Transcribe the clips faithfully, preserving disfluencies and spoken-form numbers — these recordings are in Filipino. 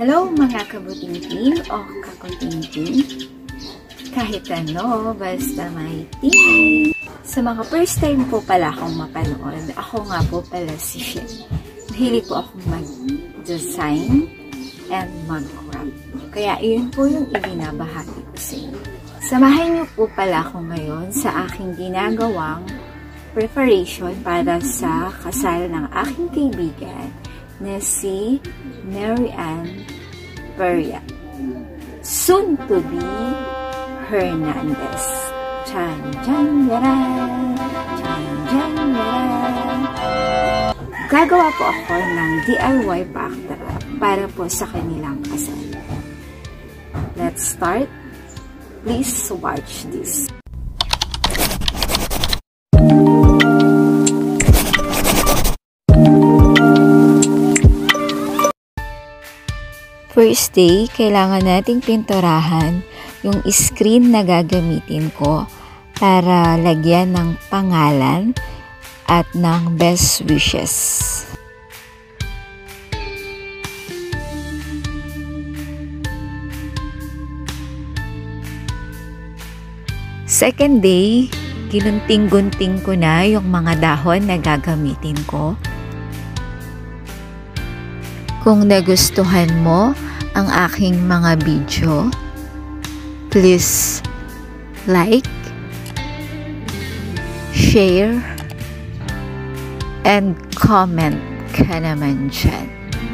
Hello mga kabuting-ting o kakuting-ting. Kahit ano, basta may ting. Sa mga first time po pala akong mapanood, ako nga po pala si Shen. Mahilig po akong mag-design and mag-craft. Kaya iyon po yung ibinabahagi ko sa inyo. Samahan niyo po pala ako ngayon sa aking ginagawang preparation para sa kasal ng aking kaibigan na si Mary Ann Peria, soon to be Hernandez. Chan, chan, yaran! Chan, chan, yaran! Gagawa po ako ng D I Y backdrop para po sa kanilang kasal. Let's start. Please watch this. First day, kailangan nating pinturahan yung screen na gagamitin ko para lagyan ng pangalan at ng best wishes. Second day, ginunting-gunting ko na yung mga dahon na gagamitin ko. Kung nagustuhan mo ang aking mga video, please like, share, and comment ka naman dyan.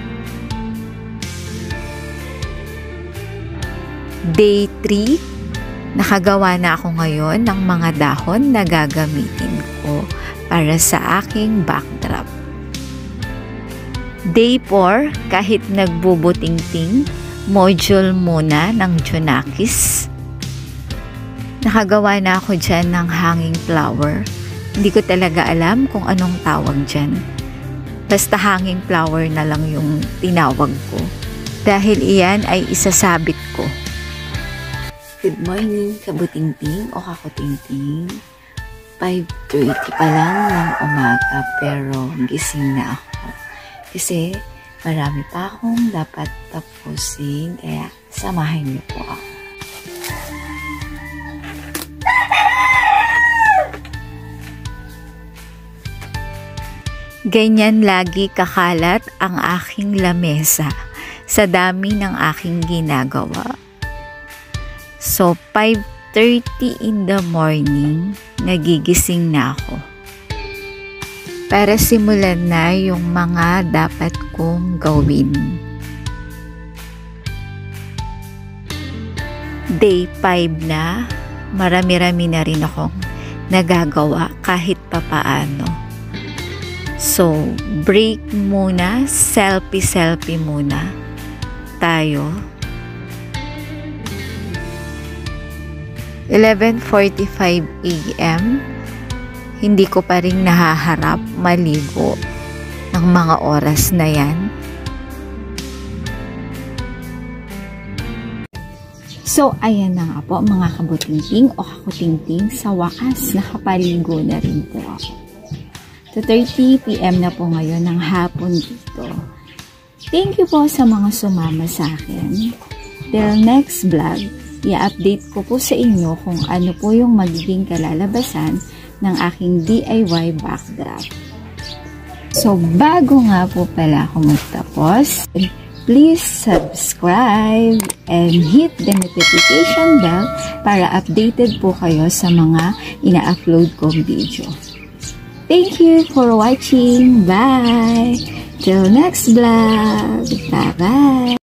Day three, nakagawa na ako ngayon ng mga dahon na gagamitin ko para sa aking backdrop. Day four, kahit nagbubuting-ting, module muna ng Junakis. Nakagawa na ako dyan ng hanging flower. Hindi ko talaga alam kung anong tawag dyan. Basta hanging flower na lang yung tinawag ko. Dahil iyan ay isasabit ko. Good morning, kabuting-ting o kakuting-ting. five thirty pa lang ng umaga pero gising na ako. Kasi marami pa akong dapat tapusin, kaya samahan niyo po ako. Ganyan lagi kakalat ang aking lamesa sa dami ng aking ginagawa. So, five thirty in the morning, nagigising na ako para simulan na yung mga dapat kong gawin. Day five na, marami-rami na rin akong nagagawa kahit papaano. So, break muna, selfie-selfie muna tayo. eleven forty-five a m hindi ko pa rin nahaharap maligo ng mga oras na yan. So, ayan na nga po mga kabuting-ting o kakuting-ting, sa wakas nakapaligo na rin po ako. two thirty p m na po ngayon ng hapon dito. Thank you po sa mga sumama sa akin. Till next vlog, i-update ko po sa inyo kung ano po yung magiging kalalabasan ng aking D I Y backdrop. So, bago nga po pala ako magtapos, please subscribe and hit the notification bell para updated po kayo sa mga ina-upload kong video. Thank you for watching. Bye! Till next vlog. Bye-bye!